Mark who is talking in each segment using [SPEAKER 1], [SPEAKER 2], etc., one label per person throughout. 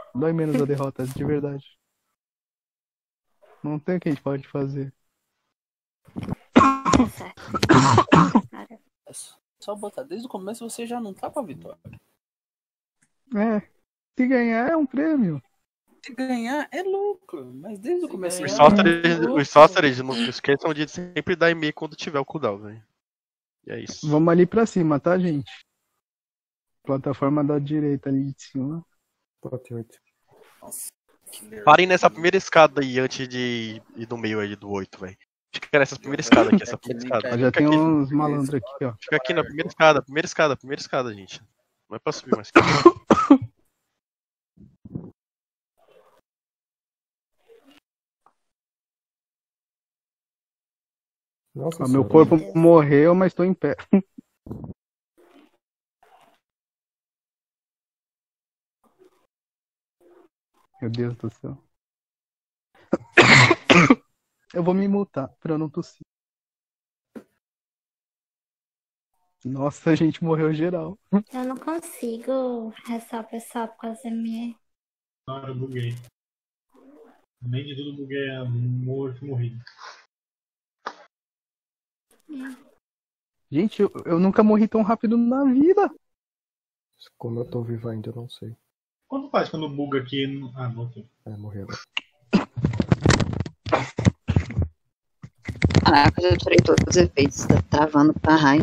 [SPEAKER 1] Dói menos a derrota, de verdade. Não tem o que a gente pode fazer.
[SPEAKER 2] Tá certo. Cara,
[SPEAKER 3] É só botar. Desde o começo você já não tá com a vitória.
[SPEAKER 1] É, se ganhar é um prêmio.
[SPEAKER 3] Se ganhar é lucro, mas desde o começo.
[SPEAKER 4] Os Sorcerers não esqueçam de sempre dar e-mail quando tiver o cooldown, velho. E é isso.
[SPEAKER 1] Vamos ali pra cima, tá, gente? Plataforma da direita ali de cima.
[SPEAKER 5] Pode 8.
[SPEAKER 3] Nossa, que nervoso.
[SPEAKER 4] Parem nessa primeira escada aí antes de ir no meio aí do 8, velho. Fica nessa primeira escada aqui, essa primeira escada.
[SPEAKER 1] Já
[SPEAKER 4] Fica
[SPEAKER 1] tem
[SPEAKER 4] aqui,
[SPEAKER 1] uns malandros aqui, ó.
[SPEAKER 4] fica aqui na primeira escada, gente. Não é pra subir mais.
[SPEAKER 5] Nossa
[SPEAKER 1] Ó, meu
[SPEAKER 5] senhora.
[SPEAKER 1] corpo morreu, mas tô em pé. Meu Deus do céu. Eu vou me mutar pra eu não tossir. Nossa, a gente morreu geral.
[SPEAKER 2] eu não consigo restar o pessoal por causa da minha.
[SPEAKER 6] Eu buguei. Nem de tudo buguei a morrido.
[SPEAKER 1] Gente, eu nunca morri tão rápido na vida.
[SPEAKER 5] Como eu tô vivo ainda, eu não sei.
[SPEAKER 6] Quanto faz quando buga aqui? Ah, voltei.
[SPEAKER 5] Morri agora.
[SPEAKER 7] Caraca, eu já tirei todos os efeitos. Tá travando pra raio.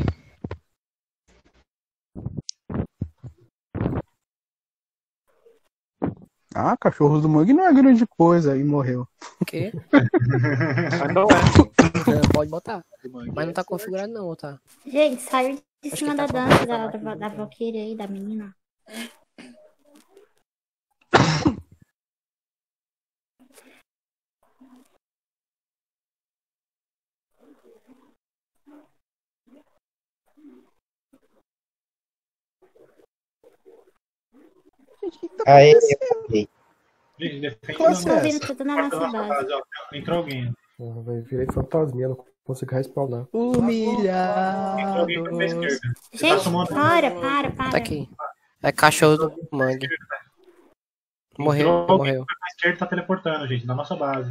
[SPEAKER 1] Ah, cachorros do Mug não é grande coisa. E morreu.
[SPEAKER 8] O quê?
[SPEAKER 4] Mas não é.
[SPEAKER 8] Pode botar. Mas não tá configurado não, tá?
[SPEAKER 2] Gente, saiu de
[SPEAKER 8] Acho
[SPEAKER 2] cima
[SPEAKER 8] que
[SPEAKER 2] da
[SPEAKER 8] tá
[SPEAKER 2] dança
[SPEAKER 8] faltando
[SPEAKER 2] da Valkyrie aí, da menina.
[SPEAKER 1] Gente, o que tá
[SPEAKER 9] Aê,
[SPEAKER 1] acontecendo?
[SPEAKER 9] eu
[SPEAKER 6] Gente, defende
[SPEAKER 1] Classe
[SPEAKER 6] não.
[SPEAKER 1] é
[SPEAKER 2] Tô
[SPEAKER 1] essa?
[SPEAKER 2] vindo tudo na
[SPEAKER 6] Corta
[SPEAKER 2] nossa base.
[SPEAKER 6] ó. Entrou alguém.
[SPEAKER 5] Virei fantasminha, não consigo respawnar.
[SPEAKER 6] Entrou alguém
[SPEAKER 1] Humilhados.
[SPEAKER 6] pra esquerda.
[SPEAKER 2] Gente,
[SPEAKER 6] sumando.
[SPEAKER 2] para.
[SPEAKER 8] Tá aqui. É cachorro do mangue. Morreu,
[SPEAKER 6] Entrou alguém
[SPEAKER 8] morreu.
[SPEAKER 6] pra esquerda, tá teleportando, gente, na nossa base.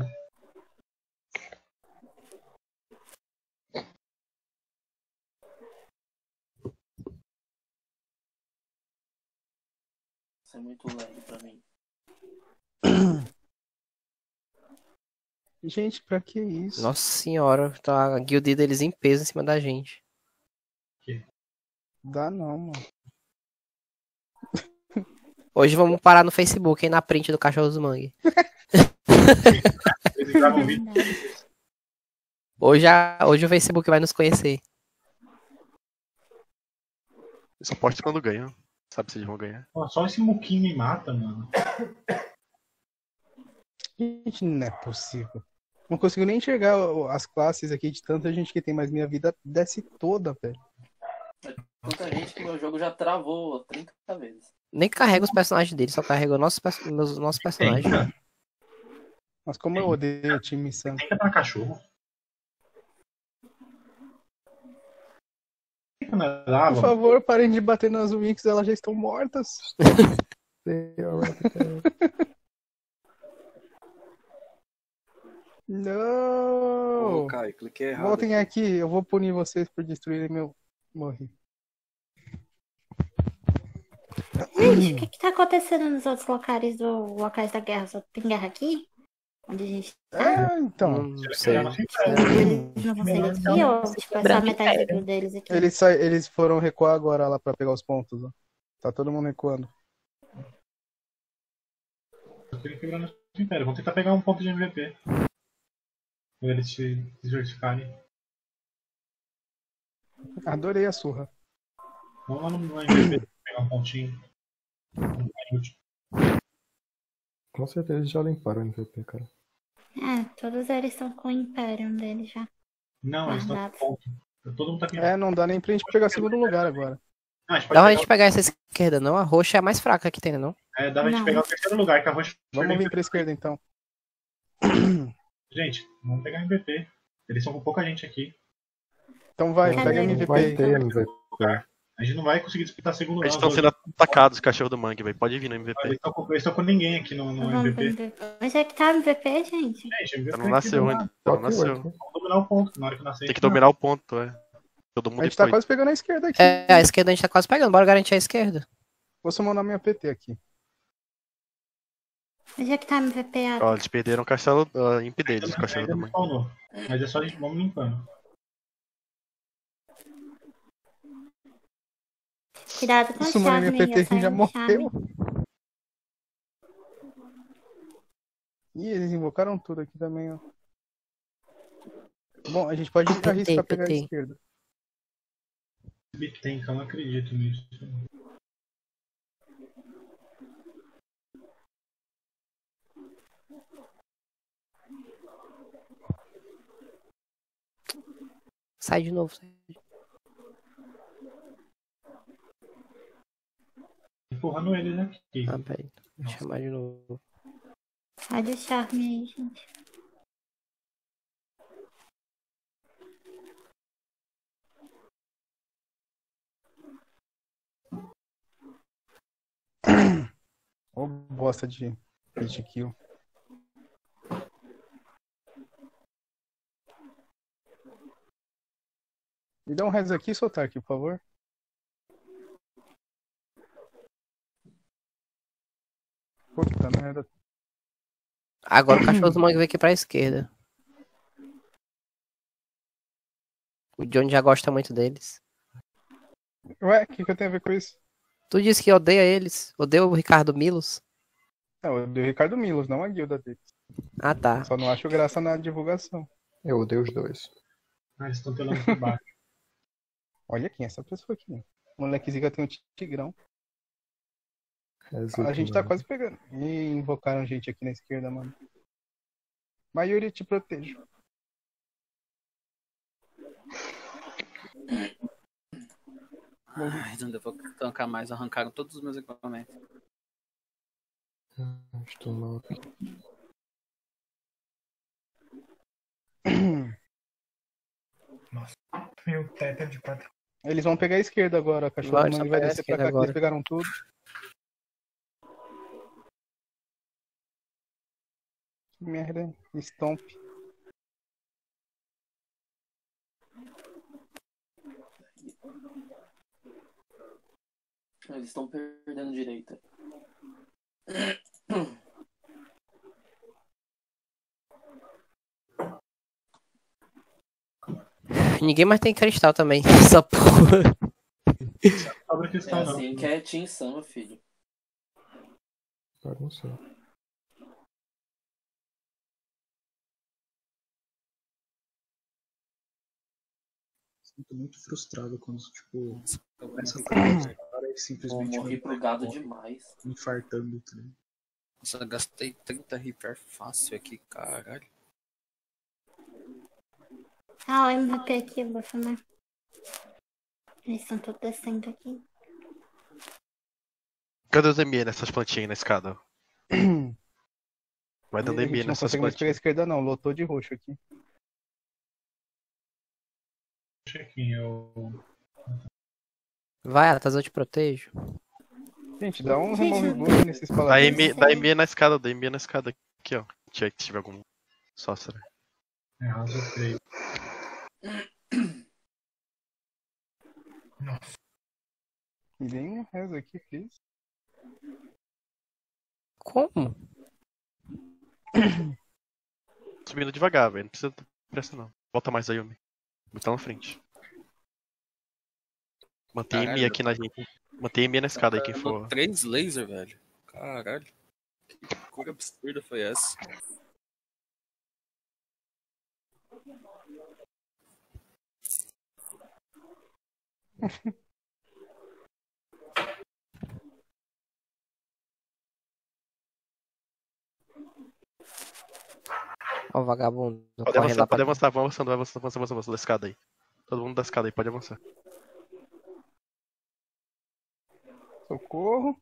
[SPEAKER 3] Isso é muito lag pra mim.
[SPEAKER 1] Gente, pra que isso?
[SPEAKER 8] Nossa senhora, tá a guilda deles em peso em cima da gente.
[SPEAKER 1] Dá não, mano.
[SPEAKER 8] Hoje vamos parar no Facebook, aí na print do cachorro do mangue.
[SPEAKER 6] Eles gravam vídeo.
[SPEAKER 8] Hoje o Facebook vai nos conhecer.
[SPEAKER 4] Só pode quando ganham. Sabe se eles vão ganhar.
[SPEAKER 6] Ó, só esse muquinho me mata, mano.
[SPEAKER 1] Gente, não é possível. Não consigo nem enxergar as classes aqui de tanta gente que tem, mas minha vida desce toda, velho.
[SPEAKER 3] Tanta gente que meu jogo já travou 30 vezes.
[SPEAKER 8] Nem carrega os personagens dele, só carrega nossos personagens.
[SPEAKER 1] Mas como eu odeio o time santo.
[SPEAKER 6] Tem que pra cachorro.
[SPEAKER 1] Por favor, parem de bater nas Winx, elas já estão mortas. Não!
[SPEAKER 3] Ô, Caio, cliquei errado.
[SPEAKER 1] Voltem aqui, eu vou punir vocês por destruírem meu... Morri.
[SPEAKER 2] Gente, o que tá acontecendo nos outros locais da guerra? Só tem guerra aqui? Onde a gente tá?
[SPEAKER 1] Então.
[SPEAKER 8] Não sei.
[SPEAKER 2] Eles não vão sair daqui ou tipo, é só metade do deles aqui?
[SPEAKER 1] Eles foram recuar agora lá pra pegar os pontos. Ó. Tá todo mundo recuando.
[SPEAKER 6] Eu tenho que quebrar no império. Vamos tentar pegar um ponto de MVP. Quando eles se justificarem.
[SPEAKER 1] Adorei a surra.
[SPEAKER 6] Vamos lá no MVP pegar um pontinho.
[SPEAKER 5] Com certeza eles já limparam o MVP, cara.
[SPEAKER 2] É, todos eles estão com o Imperium deles já.
[SPEAKER 6] Não, eles estão com ponto. Todo mundo tá aqui.
[SPEAKER 1] É, não dá nem pra gente pegar segundo lugar agora.
[SPEAKER 6] Ah,
[SPEAKER 8] Dá pra gente pegar essa esquerda, não? A roxa é a mais fraca que tem, né, não?
[SPEAKER 6] É, dá pra gente pegar o terceiro lugar, que a roxa.
[SPEAKER 1] Vamos vir pra esquerda então.
[SPEAKER 6] Gente, vamos pegar MVP. Eles são com pouca gente aqui.
[SPEAKER 1] Então vai, pega MVP.
[SPEAKER 5] Vai ter MVP.
[SPEAKER 6] A gente não vai conseguir disputar segundo
[SPEAKER 4] Eles
[SPEAKER 6] não.
[SPEAKER 4] estão sendo atacados, cachorro do Mangue, velho. Pode vir no MVP.
[SPEAKER 6] Eles estão com ninguém aqui no
[SPEAKER 2] Vamos pro
[SPEAKER 6] MVP.
[SPEAKER 2] MVP. Onde é que tá o MVP, gente?
[SPEAKER 6] Gente, MVP
[SPEAKER 4] Então não nasceu ainda. Então não nasceu.
[SPEAKER 6] Vamos dominar o ponto. Na hora que nascer.
[SPEAKER 4] Tem que dominar o ponto, é. Todo
[SPEAKER 1] A
[SPEAKER 4] mundo
[SPEAKER 1] gente tá
[SPEAKER 4] foi.
[SPEAKER 1] quase pegando a esquerda aqui.
[SPEAKER 8] É, a esquerda a gente tá quase pegando. Bora garantir a esquerda.
[SPEAKER 1] Vou summonar minha PT aqui.
[SPEAKER 2] Onde é que tá o MVP?
[SPEAKER 4] Ó, eles perderam o castelo imp deles, o cachorro
[SPEAKER 6] Ainda
[SPEAKER 4] do
[SPEAKER 6] não
[SPEAKER 4] Mangue.
[SPEAKER 6] spawnou. Mas é só a gente vamos limpando.
[SPEAKER 2] Cuidado com o
[SPEAKER 1] Summonei
[SPEAKER 2] Charme.
[SPEAKER 1] minha PT
[SPEAKER 2] eu saio
[SPEAKER 1] já
[SPEAKER 2] do
[SPEAKER 1] morreu.
[SPEAKER 2] Charme.
[SPEAKER 1] Ih, eles invocaram tudo aqui também, ó. Bom, a gente pode arriscar pegar a
[SPEAKER 8] PT.
[SPEAKER 1] esquerda.
[SPEAKER 6] Tem, que eu não acredito nisso.
[SPEAKER 8] Sai de novo.
[SPEAKER 6] Empurrando eles aqui.
[SPEAKER 8] Ah, peraí. Vou chamar de novo.
[SPEAKER 2] Sai do Charme aí, gente.
[SPEAKER 1] Ô, bosta de hit kill. Me dá um res aqui e soltar aqui, por favor. Puta merda.
[SPEAKER 8] Agora o cachorro do Mangue veio aqui pra esquerda. O Johnny já gosta muito deles.
[SPEAKER 1] Ué, o que eu tenho a ver com isso?
[SPEAKER 8] Tu disse que odeia eles. Odeia o Ricardo Milos.
[SPEAKER 1] Não, eu dei o Ricardo Milos, não a guilda dele.
[SPEAKER 8] Ah, tá.
[SPEAKER 1] Só não acho graça na divulgação.
[SPEAKER 5] Eu odeio os dois.
[SPEAKER 6] Ah, eles estão pelando por baixo.
[SPEAKER 1] Olha quem é essa pessoa aqui. O molequezinho tem um tigrão.
[SPEAKER 5] Resumo,
[SPEAKER 1] A gente tá
[SPEAKER 5] né?
[SPEAKER 1] quase pegando. Ih, invocaram gente aqui na esquerda, mano. Mayuri, te protejo.
[SPEAKER 3] Ai, não deu pra tancar mais, arrancaram todos os meus equipamentos.
[SPEAKER 5] Estou mal.
[SPEAKER 6] Meu teto é de 4.
[SPEAKER 1] Eles vão pegar a esquerda agora. A cachorro
[SPEAKER 8] Vai,
[SPEAKER 1] do
[SPEAKER 8] só
[SPEAKER 1] Mangue vai
[SPEAKER 8] pegar a
[SPEAKER 1] descer pra
[SPEAKER 8] esquerda
[SPEAKER 1] cá, que
[SPEAKER 8] agora.
[SPEAKER 1] eles pegaram tudo. Que merda. Stomp.
[SPEAKER 3] Eles estão perdendo direita.
[SPEAKER 8] Ninguém mais tem cristal também. Essa porra.
[SPEAKER 6] Sobra
[SPEAKER 3] É
[SPEAKER 6] cristal não.
[SPEAKER 3] assim que é Team Samba, filho.
[SPEAKER 5] Bagunçou.
[SPEAKER 9] Sinto muito frustrado quando, tipo,
[SPEAKER 3] Eu
[SPEAKER 9] começa a
[SPEAKER 3] comecei-
[SPEAKER 9] atacar os caras e
[SPEAKER 3] Eu
[SPEAKER 9] simplesmente
[SPEAKER 3] morri pro gado demais.
[SPEAKER 9] me infartando, tá ligado?
[SPEAKER 3] Nossa, eu gastei 30 repair fácil aqui, caralho.
[SPEAKER 2] Ah, o MVP aqui, eu vou chamar. Eles estão todos descendo aqui.
[SPEAKER 4] Cadê os ME nessas plantinhas na escada? Vai dando
[SPEAKER 1] A
[SPEAKER 4] ME
[SPEAKER 1] gente não
[SPEAKER 4] nessas
[SPEAKER 1] consegue mais pegar a
[SPEAKER 4] plantinhas.
[SPEAKER 1] esquerda, não. Lotou de roxo aqui.
[SPEAKER 6] Chequinho, eu...
[SPEAKER 8] Vai, Atas, eu te protejo.
[SPEAKER 1] Gente, dá um
[SPEAKER 2] Gente,
[SPEAKER 1] remove bullet nesses
[SPEAKER 4] Dá
[SPEAKER 1] paladins.
[SPEAKER 4] ME na escada, dá ME na escada. Aqui, ó. Se tiver algum sócio.
[SPEAKER 6] É, raso 3.
[SPEAKER 1] Me dei um res aqui, Cris.
[SPEAKER 8] Como?
[SPEAKER 4] Subindo devagar, velho. Não precisa ter pressa, não. Volta mais aí, Yumi. Tá na frente. Mantém
[SPEAKER 3] Caralho,
[SPEAKER 4] ME aqui na gente. Mantém ME na escada aí, quem for.
[SPEAKER 3] 3 laser, velho. Caralho. Que cor absurda foi essa?
[SPEAKER 8] Ó, o vagabundo.
[SPEAKER 4] Pode
[SPEAKER 8] correndo
[SPEAKER 4] avançar,
[SPEAKER 8] lá pra
[SPEAKER 4] pode avançar, vai avançando, vai avançando, avançando, avançando da escada aí. Todo mundo da escada aí, pode avançar.
[SPEAKER 1] Socorro.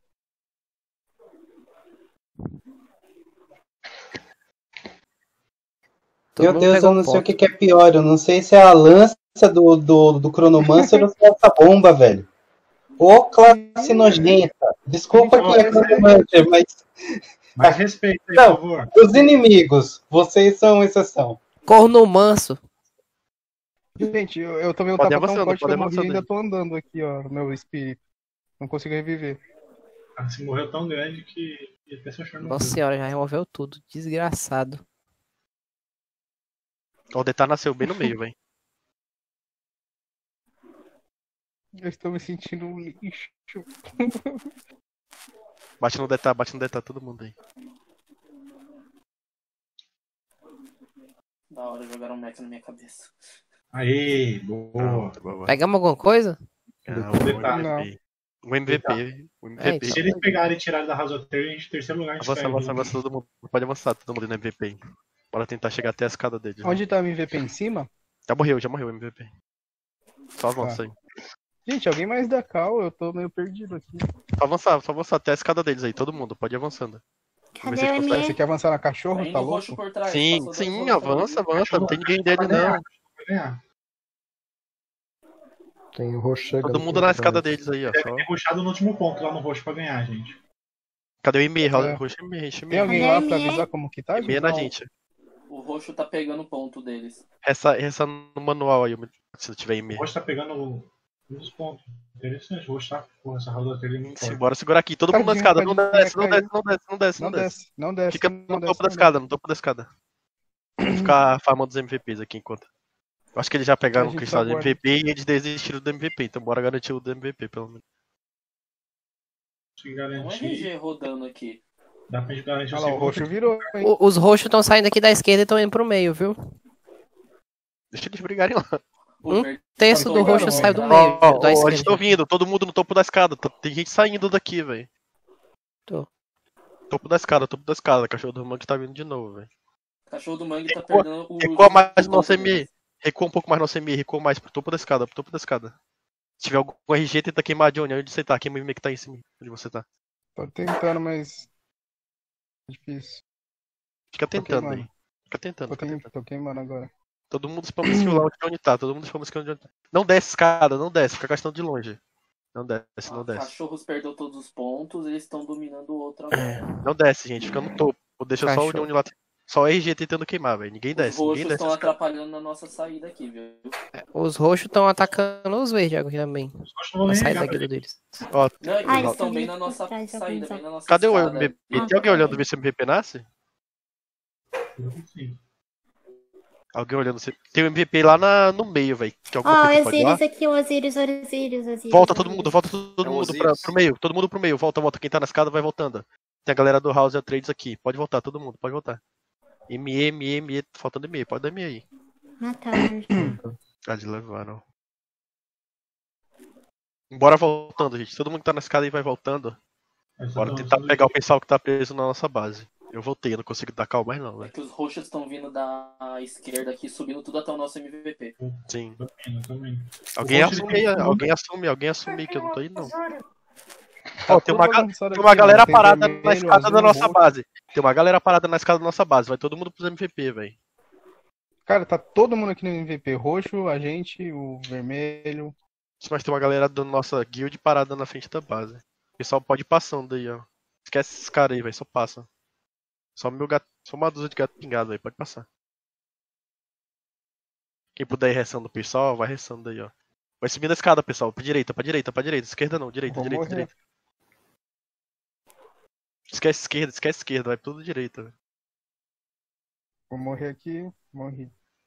[SPEAKER 8] Todo
[SPEAKER 10] Meu
[SPEAKER 8] mundo
[SPEAKER 10] Deus,
[SPEAKER 8] pegou
[SPEAKER 10] eu não
[SPEAKER 8] um
[SPEAKER 10] sei o
[SPEAKER 8] ponto.
[SPEAKER 10] que é pior. Eu não sei se é a lança do Chronomancer ou se é essa bomba, velho. Ô, classe nojenta. Desculpa quem é Clubmaster, mas.
[SPEAKER 6] Mais respeito aí,
[SPEAKER 10] Não,
[SPEAKER 6] por favor.
[SPEAKER 10] os inimigos, vocês são exceção.
[SPEAKER 8] Corno manso.
[SPEAKER 1] Gente, eu tomei um
[SPEAKER 4] Pode
[SPEAKER 1] tapa tão
[SPEAKER 4] avançando,
[SPEAKER 1] forte que
[SPEAKER 4] pode
[SPEAKER 1] eu morri e
[SPEAKER 4] avançando
[SPEAKER 1] ainda
[SPEAKER 4] aí.
[SPEAKER 1] tô andando aqui, ó, no meu espírito. Não consigo reviver.
[SPEAKER 6] Ah, se morreu tão grande que ia até se achar no
[SPEAKER 8] Nossa senhora, já removeu tudo. Desgraçado.
[SPEAKER 4] O Detá nasceu bem no meio, velho.
[SPEAKER 1] Eu estou me sentindo um lixo.
[SPEAKER 4] Bate no Detá, todo mundo aí.
[SPEAKER 11] Da hora, jogaram um mecha na minha cabeça.
[SPEAKER 6] Aê, boa.
[SPEAKER 8] Pegamos alguma coisa?
[SPEAKER 6] Detalhe.
[SPEAKER 4] O MVP. O MVP.
[SPEAKER 6] Se eles pegarem e tirarem da Razoter, a gente em terceiro lugar a gente
[SPEAKER 4] Avança todo mundo. Pode avançar todo mundo no MVP. Bora tentar chegar até a escada dele.
[SPEAKER 1] Onde tá o MVP em cima?
[SPEAKER 4] Já morreu o MVP. Só avança aí.
[SPEAKER 1] Gente, alguém mais dá cal? Eu tô meio perdido aqui.
[SPEAKER 4] Só avançar até a escada deles aí, todo mundo, pode ir avançando.
[SPEAKER 2] Cadê o ME?
[SPEAKER 1] Você quer avançar na cachorro? Tá louco?
[SPEAKER 4] Sim, avança, não tem ninguém dele não.
[SPEAKER 5] Tem o roxo chegando.
[SPEAKER 4] Todo mundo na escada deles aí, ó.
[SPEAKER 6] Deve ter puxado no último ponto lá no roxo pra ganhar, gente.
[SPEAKER 4] Cadê o e-mail?
[SPEAKER 1] É.
[SPEAKER 4] Roxo e-mail.
[SPEAKER 1] Tem alguém lá pra avisar como que tá,
[SPEAKER 4] E-mail
[SPEAKER 1] gente?
[SPEAKER 4] na gente.
[SPEAKER 11] O roxo tá pegando ponto deles.
[SPEAKER 4] Essa no manual aí, se tiver
[SPEAKER 6] O
[SPEAKER 4] e-mail.
[SPEAKER 6] roxo tá pegando um dos pontos. Interessante, o roxo tá. Porra, essa Razoter é muito forte.
[SPEAKER 4] Bora segurar aqui, todo mundo na escada. Não desce.
[SPEAKER 1] Não desce.
[SPEAKER 4] Fica no topo da escada, Vou ficar farmando os MVPs aqui enquanto. Eu acho que eles já pegaram o cristal do MVP e eles desistiram do MVP, então bora garantir o do MVP pelo menos.
[SPEAKER 6] Se
[SPEAKER 11] Um
[SPEAKER 6] garantir.
[SPEAKER 11] RG rodando aqui.
[SPEAKER 6] Dá pra gente garantir
[SPEAKER 1] Olha lá, o roxo virou, hein?
[SPEAKER 8] Os roxos estão saindo aqui da esquerda e estão indo pro meio, viu?
[SPEAKER 4] Deixa eles brigarem lá.
[SPEAKER 8] Um terço do roxo saiu do meio. Da
[SPEAKER 4] Eles
[SPEAKER 8] esquerda.
[SPEAKER 4] estão vindo, todo mundo no topo da escada. Tem gente saindo daqui, velho.
[SPEAKER 8] Tô.
[SPEAKER 4] Topo da escada. Cachorro do mangue tá vindo de novo, velho.
[SPEAKER 11] Cachorro do mangue tá perdendo o.
[SPEAKER 4] Recua mais no nosso ME. Recua um pouco mais no nosso ME. Recua mais pro topo da escada. Se tiver algum RG, tenta queimar a Johnny. Onde você tá? Queima o ME que tá em cima. Onde você tá?
[SPEAKER 1] Tô tentando, mas. Difícil.
[SPEAKER 4] Fica tentando aí. Fica tentando.
[SPEAKER 1] Tô queimando agora.
[SPEAKER 4] Todo mundo spama skill lá onde Johnny tá. Não desce escada, não desce. Fica gastando de longe. Não desce.
[SPEAKER 11] Cachorros perdeu todos os pontos, eles estão dominando o outro agora.
[SPEAKER 4] Não desce, gente. Fica no topo. Deixa só o Johnny lá. Só o RG tentando queimar, velho. Ninguém desce.
[SPEAKER 11] Os roxos estão atrapalhando na nossa saída aqui, viu?
[SPEAKER 8] Os roxos estão atacando os verdes aqui também. A saída da guilda deles.
[SPEAKER 4] Ó,
[SPEAKER 11] Não, eles estão bem na nossa saída, bem na nossa
[SPEAKER 4] cadê o
[SPEAKER 11] escada.
[SPEAKER 4] MVP? Tem alguém olhando ver se o MVP nasce? Alguém olhando se. Tem o MVP lá no meio, velho.
[SPEAKER 2] Ó, Osiris aqui, Osiris.
[SPEAKER 4] Volta todo mundo pro meio. Todo mundo pro meio. Volta. Quem tá na escada vai voltando. Tem a galera do House e a Trades aqui. Pode voltar, todo mundo, pode voltar. ME, faltando ME, pode dar ME aí.
[SPEAKER 2] Mataram.
[SPEAKER 4] De levaram. Bora voltando, gente. Todo mundo que tá na escada aí vai voltando. Bora tentar pegar o pessoal que tá preso na nossa base. Eu voltei, eu não consigo dar calma mais não, velho.
[SPEAKER 11] É que os roxos estão vindo da esquerda aqui, subindo tudo até o nosso MVP.
[SPEAKER 4] Sim.
[SPEAKER 6] Também.
[SPEAKER 4] Alguém assume que eu não tô indo, não. Ó, tem uma galera parada na escada da nossa base. Vai todo mundo pros MVP, velho.
[SPEAKER 1] Cara, tá todo mundo aqui no MVP. Roxo, a gente, o vermelho.
[SPEAKER 4] Mas tem uma galera da nossa guild parada na frente da base. O pessoal pode ir passando aí, ó. Esquece esses caras aí, velho. Só passa. Só uma dúzia de gato pingado aí, pode passar. Quem puder ir restando o pessoal, vai restando aí, ó. Vai subindo a escada, pessoal. Pra direita. Esquerda não, direita. Esquece esquerda, vai tudo direita, velho.
[SPEAKER 1] Vou morrer aqui, morri.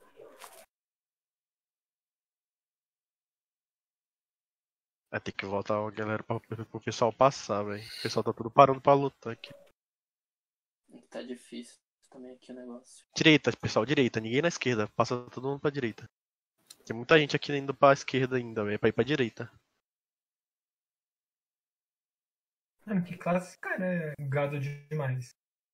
[SPEAKER 4] Vai ter que voltar a galera pro pessoal passar, velho. O pessoal tá tudo parando pra lutar aqui.
[SPEAKER 11] Tá difícil também aqui o negócio.
[SPEAKER 4] Direita, pessoal, direita. Ninguém na esquerda. Passa todo mundo pra direita. Tem muita gente aqui indo pra esquerda ainda, velho. Pra ir pra direita.
[SPEAKER 12] Mano, que classe, cara, é gado demais.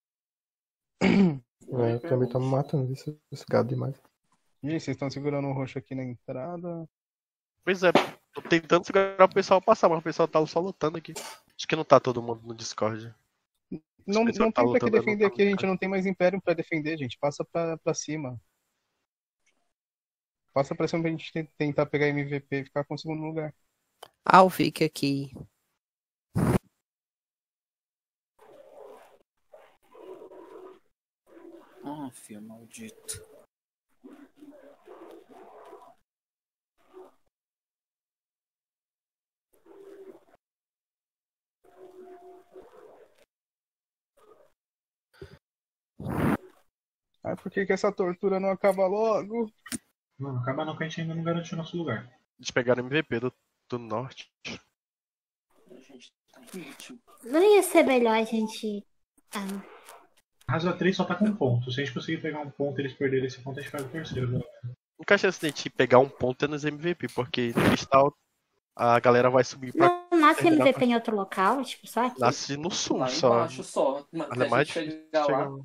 [SPEAKER 5] Também tá me matando esse gado demais.
[SPEAKER 1] Gente, vocês estão segurando o roxo aqui na entrada.
[SPEAKER 4] Pois é, tô tentando segurar o pessoal passar, mas o pessoal tá só lutando aqui. Acho que não tá todo mundo no Discord.
[SPEAKER 1] Não tem pra que defender aqui, a gente não tem mais império pra defender, gente. Passa pra cima. Passa pra cima pra gente tentar pegar MVP e ficar com o segundo lugar.
[SPEAKER 8] Ah, o Vic aqui.
[SPEAKER 3] Ah, filho maldito.
[SPEAKER 1] Ai, por que que essa tortura não acaba logo?
[SPEAKER 6] Não, acaba não que a gente ainda não garantiu nosso lugar.
[SPEAKER 4] Eles pegaram o MVP do norte.
[SPEAKER 11] A gente tá em último.
[SPEAKER 2] Não ia ser melhor a gente.
[SPEAKER 6] Raza 3 só tá com um ponto. Se a gente conseguir pegar um ponto e eles perderem esse ponto, a gente pega o terceiro.
[SPEAKER 4] Nunca chance de a gente pegar um ponto é nos MVP, porque no cristal a galera vai subir pra.
[SPEAKER 2] Não nasce MVP em outro local, tipo, só aqui?
[SPEAKER 4] Nasce no sul
[SPEAKER 11] Lá
[SPEAKER 4] só.
[SPEAKER 11] embaixo só. Mas
[SPEAKER 4] Mas é
[SPEAKER 11] a
[SPEAKER 4] mais
[SPEAKER 11] gente
[SPEAKER 4] difícil
[SPEAKER 11] chegar
[SPEAKER 4] chegar
[SPEAKER 11] lá.
[SPEAKER 4] lá.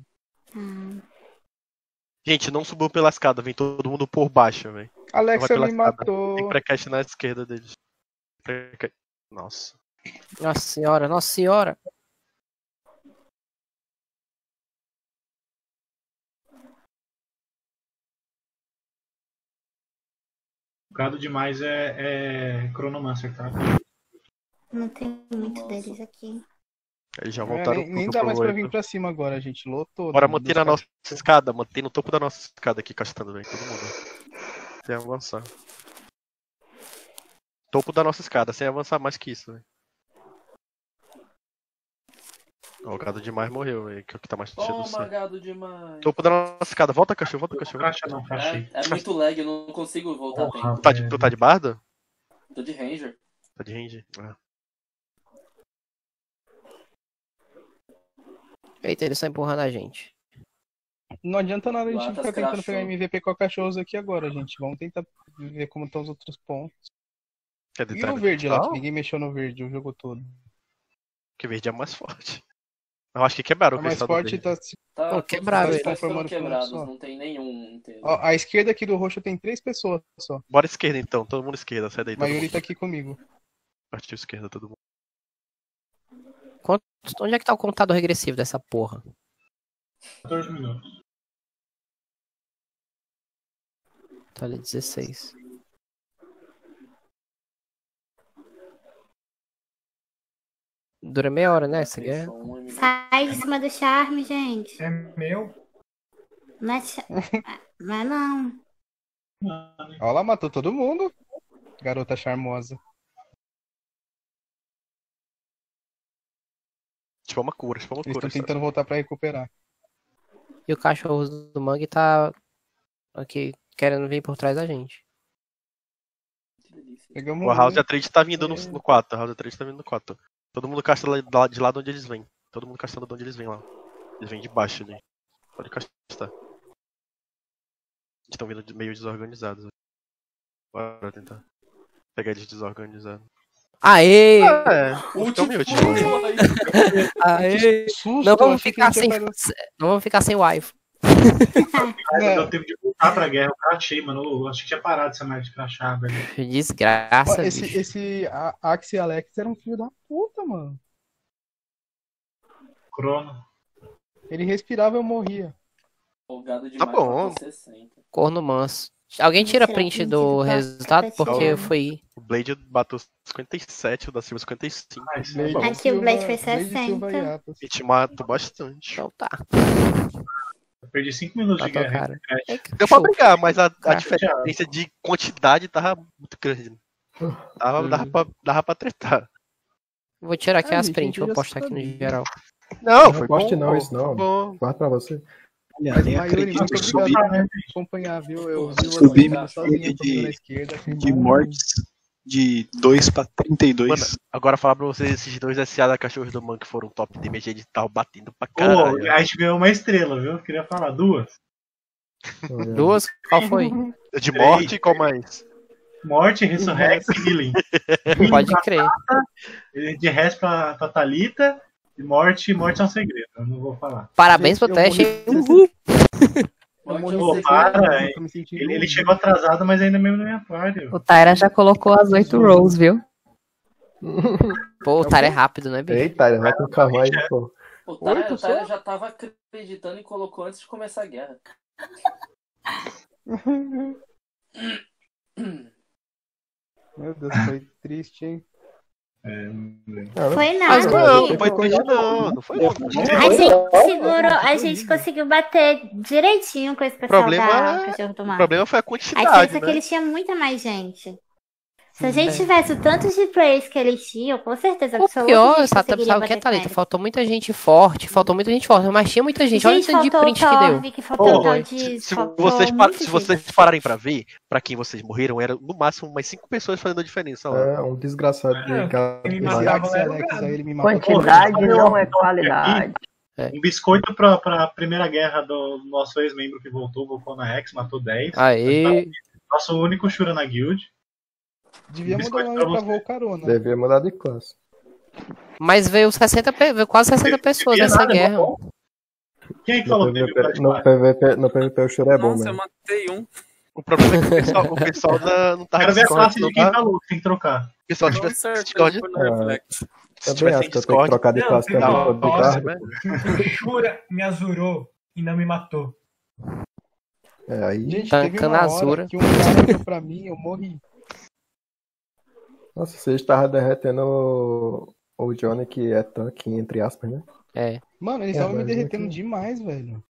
[SPEAKER 4] Gente, não subiu pela escada, vem todo mundo por baixo, velho.
[SPEAKER 1] Alexa
[SPEAKER 4] Não vai
[SPEAKER 1] me
[SPEAKER 4] pela escada.
[SPEAKER 1] matou.
[SPEAKER 4] Tem precast na esquerda deles. Nossa.
[SPEAKER 8] Nossa senhora, nossa senhora.
[SPEAKER 6] O gado demais é Chronomancer, tá?
[SPEAKER 2] Não tem muito deles aqui.
[SPEAKER 4] Eles já voltaram
[SPEAKER 1] nem
[SPEAKER 4] tudo
[SPEAKER 1] dá
[SPEAKER 4] pro
[SPEAKER 1] mais pra
[SPEAKER 4] 8.
[SPEAKER 1] vir pra cima agora, gente. Lotou.
[SPEAKER 4] Bora manter na nossa escada, mantém no topo da nossa escada aqui, castando, velho. Todo mundo. Sem avançar. Topo da nossa escada, sem avançar mais que isso, velho. Ó, o gado demais morreu, velho. Que é o que tá mais cheio do
[SPEAKER 11] Toma,
[SPEAKER 4] sangue.
[SPEAKER 11] gado demais.
[SPEAKER 4] Topo da nossa escada. Volta, cachorro, volta, cachorro.
[SPEAKER 6] Caixa não, caixa.
[SPEAKER 11] É muito lag, eu não consigo voltar
[SPEAKER 6] Porra,
[SPEAKER 11] tempo.
[SPEAKER 4] Tu tá de bardo?
[SPEAKER 11] Tô de ranger.
[SPEAKER 4] Tá de range? Ah.
[SPEAKER 8] Eita, eles estão empurrando a gente.
[SPEAKER 1] Não adianta nada a gente
[SPEAKER 11] Latas
[SPEAKER 1] ficar tentando
[SPEAKER 11] crachou.
[SPEAKER 1] pegar MVP com a cachorros aqui agora, gente. Vamos tentar ver como estão os outros pontos.
[SPEAKER 4] Quer
[SPEAKER 1] E
[SPEAKER 4] dizer,
[SPEAKER 1] o verde lá, que
[SPEAKER 4] cristal?
[SPEAKER 1] ninguém mexeu no verde o jogo todo.
[SPEAKER 4] Que verde é mais forte. Eu acho que quebraram
[SPEAKER 1] A
[SPEAKER 4] o
[SPEAKER 1] mais
[SPEAKER 4] cristal do
[SPEAKER 1] forte
[SPEAKER 4] verde.
[SPEAKER 1] tá.
[SPEAKER 11] Tá,
[SPEAKER 8] Pô, quebraram
[SPEAKER 11] os
[SPEAKER 8] ele.
[SPEAKER 11] dois foram
[SPEAKER 1] Formando com um
[SPEAKER 11] quebrados,
[SPEAKER 1] só.
[SPEAKER 11] não tem nenhum inteiro.
[SPEAKER 1] Ó, a esquerda aqui do roxo tem 3 pessoas só.
[SPEAKER 4] Bora esquerda então, todo mundo esquerda, sai daí. Todo
[SPEAKER 1] Mayuri
[SPEAKER 4] mundo.
[SPEAKER 1] tá aqui comigo.
[SPEAKER 4] Partiu esquerda, todo mundo.
[SPEAKER 8] Onde é que tá o contador regressivo dessa porra?
[SPEAKER 6] 14 minutos.
[SPEAKER 8] Tá ali 16. Dura meia hora, né, essa guerra?
[SPEAKER 2] Sai de cima do charme, gente.
[SPEAKER 12] É meu?
[SPEAKER 2] Não é Mas não.
[SPEAKER 1] Olha lá, matou todo mundo. Garota charmosa.
[SPEAKER 4] Tipo uma cura,
[SPEAKER 1] Eles estão tentando voltar pra recuperar.
[SPEAKER 8] E o cachorro do Mangue tá aqui querendo vir por trás da gente.
[SPEAKER 1] Pegamos
[SPEAKER 4] O House
[SPEAKER 1] um.
[SPEAKER 4] a trade tá vindo no 4. A House a trade tá vindo no 4. Todo mundo casta de lá de onde eles vêm. Todo mundo castando de onde eles vêm lá. Eles vêm de baixo ali. Pode castar. Eles estão vindo meio desorganizados. Bora tentar pegar eles desorganizados.
[SPEAKER 8] Aê!
[SPEAKER 11] Último
[SPEAKER 8] Aê!
[SPEAKER 1] Susto,
[SPEAKER 8] Não vamos
[SPEAKER 1] achei que
[SPEAKER 8] ficar
[SPEAKER 1] a gente
[SPEAKER 8] sem,
[SPEAKER 1] ia fazer-
[SPEAKER 8] não vamos ficar sem wife.
[SPEAKER 6] Não deu tempo de voltar pra guerra. Eu crachei, mano. Eu achei que tinha parado essa merda de crachar, velho.
[SPEAKER 8] Desgraça,
[SPEAKER 1] Ó,
[SPEAKER 8] bicho.
[SPEAKER 1] esse Axe e Alex era um filho da puta, mano.
[SPEAKER 6] Crono.
[SPEAKER 1] Ele respirava e eu morria.
[SPEAKER 11] O gado demais
[SPEAKER 4] bom.
[SPEAKER 11] matou 60.
[SPEAKER 8] Corno manso. Alguém tira print do resultado porque eu fui.
[SPEAKER 4] O Blade bateu 57, o da Silva 55.
[SPEAKER 2] Aqui o Blade foi
[SPEAKER 1] Blade, Silva e
[SPEAKER 2] 60.
[SPEAKER 1] Atos.
[SPEAKER 4] E te matou bastante.
[SPEAKER 8] Então tá.
[SPEAKER 6] Eu perdi 5 minutos de
[SPEAKER 8] Matou,
[SPEAKER 6] guerra.
[SPEAKER 8] cara.
[SPEAKER 4] Deu pra brigar, mas a
[SPEAKER 8] Cara,
[SPEAKER 4] diferença de quantidade tava muito grande. Dava pra tretar.
[SPEAKER 8] Vou tirar aqui
[SPEAKER 1] Ah,
[SPEAKER 8] as
[SPEAKER 1] gente,
[SPEAKER 8] prints,
[SPEAKER 1] eu
[SPEAKER 8] vou
[SPEAKER 1] já
[SPEAKER 8] postar aqui no
[SPEAKER 1] sabia.
[SPEAKER 8] geral.
[SPEAKER 4] Não, foi
[SPEAKER 5] poste
[SPEAKER 4] bom.
[SPEAKER 5] não, isso não.
[SPEAKER 4] Foi bom.
[SPEAKER 5] Guarda pra você.
[SPEAKER 9] Olha,
[SPEAKER 1] Mas
[SPEAKER 9] nem
[SPEAKER 1] Mayuri,
[SPEAKER 9] acredito
[SPEAKER 1] muito
[SPEAKER 9] que subi,
[SPEAKER 1] obrigado por acompanhar, viu? Eu vi
[SPEAKER 9] subi
[SPEAKER 1] você sozinho comigo na esquerda.
[SPEAKER 9] de mortes de 2 pra 32.
[SPEAKER 4] Mano, agora falar pra vocês, esses dois SA da Cachorros do Man que foram top DMG de tal batendo pra
[SPEAKER 6] Pô,
[SPEAKER 4] caralho.
[SPEAKER 6] a gente ganhou uma estrela, viu? Eu queria falar 2.
[SPEAKER 8] Duas? Qual foi?
[SPEAKER 4] De morte, qual mais?
[SPEAKER 6] Morte, Resurrex e Healing.
[SPEAKER 8] Pode crer.
[SPEAKER 6] De resto pra Thalita. E morte é um segredo. Eu não vou falar.
[SPEAKER 8] Parabéns pro teste. Uhul.
[SPEAKER 6] Pô, para. Ele chegou atrasado, mas ainda mesmo no meu aquário.
[SPEAKER 7] O Tyra já colocou as 8 rolls, viu?
[SPEAKER 8] Pô, o Tyra é rápido, né, bicho?
[SPEAKER 5] Eita, vai com cavalo, pô.
[SPEAKER 11] O Tyra já tava acreditando e colocou antes de começar a guerra.
[SPEAKER 1] Meu Deus, foi triste, hein?
[SPEAKER 2] Foi
[SPEAKER 4] Mas
[SPEAKER 2] nada,
[SPEAKER 4] não,
[SPEAKER 2] gente.
[SPEAKER 4] foi Twitch não. Não foi não.
[SPEAKER 2] A gente conseguiu bater direitinho com esse pessoal da Cachorro do
[SPEAKER 4] O
[SPEAKER 2] Mar.
[SPEAKER 4] problema foi a
[SPEAKER 2] A
[SPEAKER 4] quantidade,
[SPEAKER 2] diferença é
[SPEAKER 4] né?
[SPEAKER 2] que eles tinham muita mais gente. Se a gente tivesse o tanto de players que eles tinham, com certeza
[SPEAKER 8] O
[SPEAKER 2] absoluta,
[SPEAKER 8] pior,
[SPEAKER 2] a gente
[SPEAKER 8] sabe
[SPEAKER 2] conseguiria
[SPEAKER 8] o que é,
[SPEAKER 2] bater com
[SPEAKER 8] Thalita?
[SPEAKER 2] eles.
[SPEAKER 8] Faltou muita gente forte, mas tinha muita gente. Olha o
[SPEAKER 2] Gente,
[SPEAKER 8] tanto de
[SPEAKER 2] faltou o
[SPEAKER 8] print que deu.
[SPEAKER 2] Torvik, faltou o tal de...
[SPEAKER 4] Se
[SPEAKER 2] faltou
[SPEAKER 4] vocês,
[SPEAKER 2] muita
[SPEAKER 4] se
[SPEAKER 2] gente.
[SPEAKER 4] vocês pararem pra ver, pra quem vocês morreram, era no máximo umas 5 pessoas fazendo a diferença lá.
[SPEAKER 5] É, um desgraçado de cara.
[SPEAKER 12] Quem me
[SPEAKER 1] Esse
[SPEAKER 12] matava
[SPEAKER 1] Alex,
[SPEAKER 12] lá era o
[SPEAKER 1] Alex
[SPEAKER 12] gado.
[SPEAKER 1] aí, ele me matou.
[SPEAKER 10] Quantidade não é qualidade.
[SPEAKER 6] Um biscoito pra primeira guerra do nosso ex-membro que voltou na X, matou 10.
[SPEAKER 8] Aê.
[SPEAKER 6] Nosso único Shura na guild.
[SPEAKER 1] Devia mudar o nome pra Volcarona.
[SPEAKER 5] Devia mudar de classe.
[SPEAKER 8] Mas veio quase 60 pessoas nessa guerra.
[SPEAKER 6] Quem é que falou que teve
[SPEAKER 5] No PVP o Shura é bom,
[SPEAKER 3] Nossa, eu
[SPEAKER 5] mano.
[SPEAKER 3] matei um.
[SPEAKER 4] O problema é que o pessoal não tá
[SPEAKER 6] Quero ver a classe
[SPEAKER 4] não
[SPEAKER 6] de quem
[SPEAKER 4] tá?
[SPEAKER 6] falou que tem que trocar.
[SPEAKER 4] O pessoal
[SPEAKER 3] Não,
[SPEAKER 4] tiver
[SPEAKER 3] certo,
[SPEAKER 4] Discord.
[SPEAKER 3] eu fui no Reflect.
[SPEAKER 4] Se
[SPEAKER 5] Também
[SPEAKER 4] tiver
[SPEAKER 5] acho
[SPEAKER 4] sem
[SPEAKER 5] que eu tenho que
[SPEAKER 4] Discord,
[SPEAKER 5] trocar de classe também.
[SPEAKER 12] Não,
[SPEAKER 5] todo
[SPEAKER 12] nossa,
[SPEAKER 5] Ricardo.
[SPEAKER 12] O Shura me azurou e não me matou.
[SPEAKER 5] É, aí.
[SPEAKER 1] Gente,
[SPEAKER 8] Tancando
[SPEAKER 1] teve uma hora
[SPEAKER 8] Azura.
[SPEAKER 1] que um cara olhou pra mim, eu morri.
[SPEAKER 5] Nossa, você estava derretendo o Johnny, que é tanque, entre aspas, né?
[SPEAKER 8] É.
[SPEAKER 1] Mano, eles
[SPEAKER 5] É,
[SPEAKER 1] estavam me
[SPEAKER 5] mas
[SPEAKER 1] derretendo
[SPEAKER 5] aqui-
[SPEAKER 1] demais, velho.